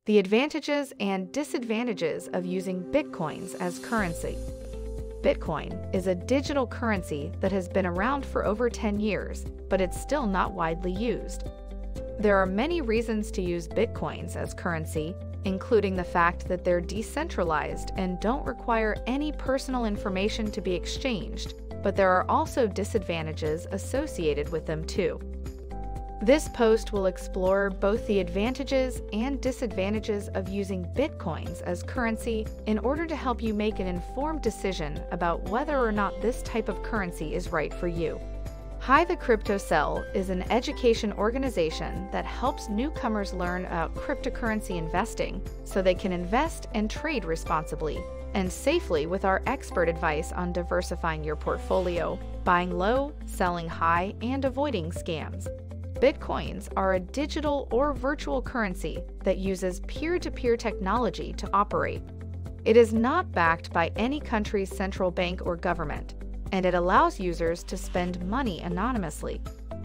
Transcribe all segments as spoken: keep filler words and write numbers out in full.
The advantages and disadvantages of using Bitcoins as currency. Bitcoin is a digital currency that has been around for over ten years, but it's still not widely used. There are many reasons to use Bitcoins as currency, including the fact that they're decentralized and don't require any personal information to be exchanged, but there are also disadvantages associated with them too. This post will explore both the advantages and disadvantages of using Bitcoins as currency in order to help you make an informed decision about whether or not this type of currency is right for you. Hi, the Cryptocell is an education organization that helps newcomers learn about cryptocurrency investing so they can invest and trade responsibly and safely with our expert advice on diversifying your portfolio, buying low, selling high, and avoiding scams. Bitcoins are a digital or virtual currency that uses peer-to-peer technology to operate. It is not backed by any country's central bank or government, and it allows users to spend money anonymously.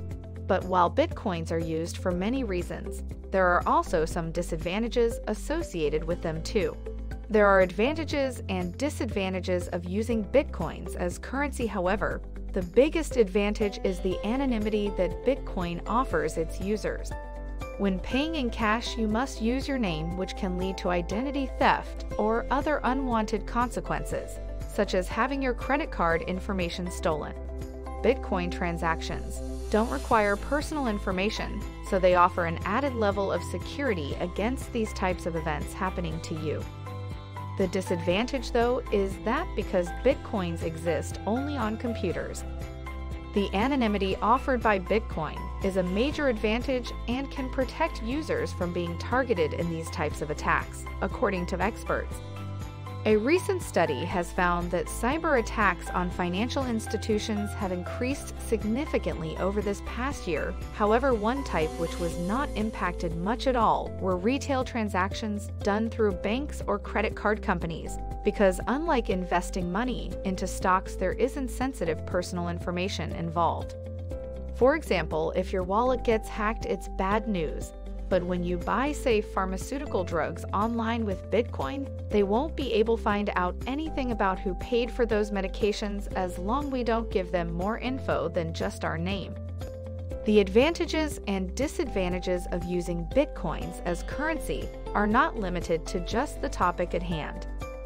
But while Bitcoins are used for many reasons, there are also some disadvantages associated with them too. There are advantages and disadvantages of using Bitcoins as currency, however. The biggest advantage is the anonymity that Bitcoin offers its users. When paying in cash, you must use your name, which can lead to identity theft or other unwanted consequences, such as having your credit card information stolen. Bitcoin transactions don't require personal information, so they offer an added level of security against these types of events happening to you. The disadvantage, though, is that because Bitcoins exist only on computers, the anonymity offered by Bitcoin is a major advantage and can protect users from being targeted in these types of attacks, according to experts. A recent study has found that cyber attacks on financial institutions have increased significantly over this past year. However, one type which was not impacted much at all were retail transactions done through banks or credit card companies, because unlike investing money into stocks, there isn't sensitive personal information involved. For example, if your wallet gets hacked, it's bad news. But when you buy, say, pharmaceutical drugs online with Bitcoin, they won't be able to find out anything about who paid for those medications as long as we don't give them more info than just our name. The advantages and disadvantages of using Bitcoins as currency are not limited to just the topic at hand.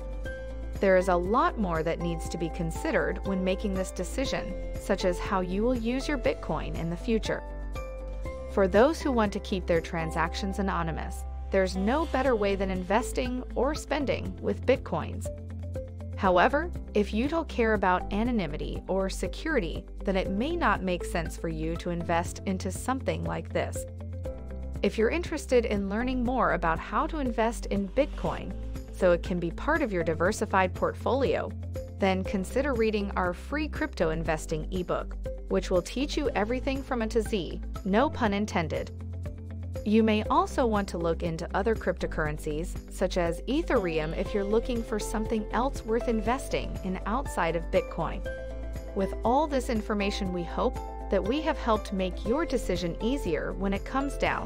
There is a lot more that needs to be considered when making this decision, such as how you will use your Bitcoin in the future. For those who want to keep their transactions anonymous, there's no better way than investing or spending with Bitcoins. However, if you don't care about anonymity or security, then it may not make sense for you to invest into something like this. If you're interested in learning more about how to invest in Bitcoin so it can be part of your diversified portfolio, then consider reading our free crypto investing ebook, which will teach you everything from A to Z, no pun intended. You may also want to look into other cryptocurrencies, such as Ethereum, if you're looking for something else worth investing in outside of Bitcoin. With all this information, we hope that we have helped make your decision easier when it comes down.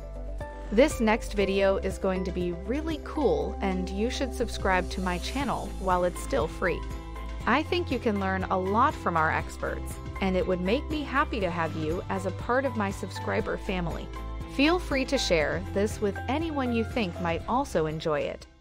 This next video is going to be really cool, and you should subscribe to my channel while it's still free. I think you can learn a lot from our experts, and it would make me happy to have you as a part of my subscriber family. Feel free to share this with anyone you think might also enjoy it.